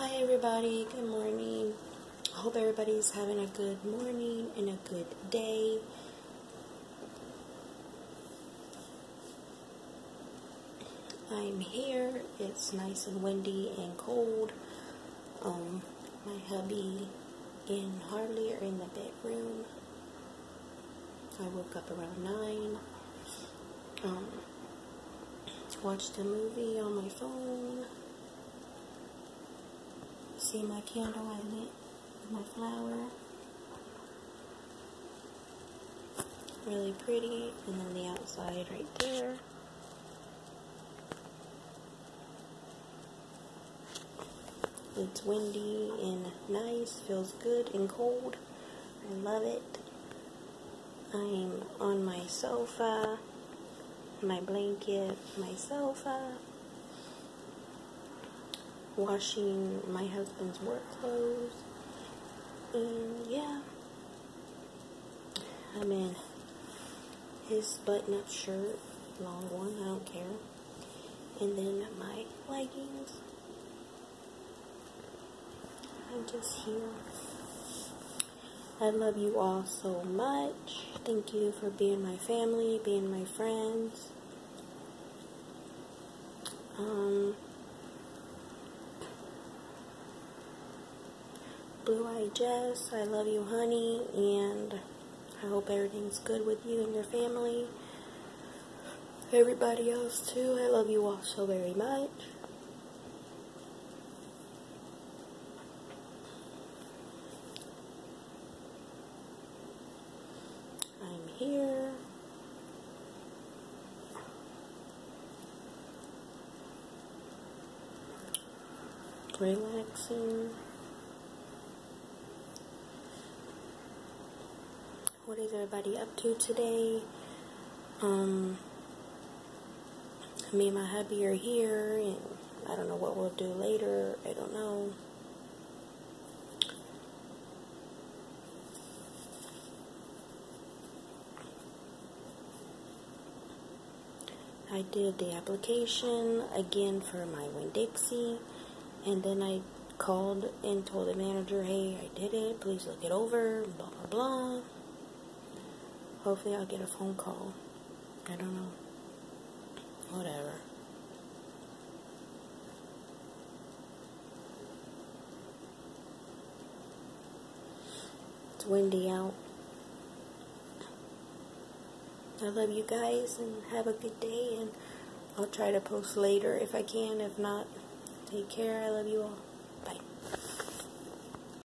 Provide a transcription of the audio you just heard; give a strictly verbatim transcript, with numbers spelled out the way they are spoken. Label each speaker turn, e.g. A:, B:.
A: Hi everybody, good morning. I hope everybody's having a good morning and a good day. I'm here. It's nice and windy and cold. Um, my hubby and Harley are in the bedroom. I woke up around nine. Um, watched a movie on my phone. See my candle I lit with my flower. Really pretty. And then the outside right there. It's windy and nice. Feels good and cold. I love it. I'm on my sofa. My blanket, my sofa. Washing my husband's work clothes. And yeah. I'm in his button-up shirt. Long one, I don't care. And then my leggings. I'm just here. I love you all so much. Thank you for being my family, being my friends. Um, Blue Eye Jess, I love you, honey, and I hope everything's good with you and your family. Everybody else too, I love you all so very much. I'm here. Relaxing. What is everybody up to today? Um, me and my hubby are here, and I don't know what we'll do later. I don't know. I did the application again for my Winn-Dixie, and then I called and told the manager, hey, I did it, please look it over, blah, blah, blah. Hopefully I'll get a phone call. I don't know. Whatever. It's windy out. I love you guys and have a good day, and I'll try to post later if I can. If not, take care. I love you all. Bye.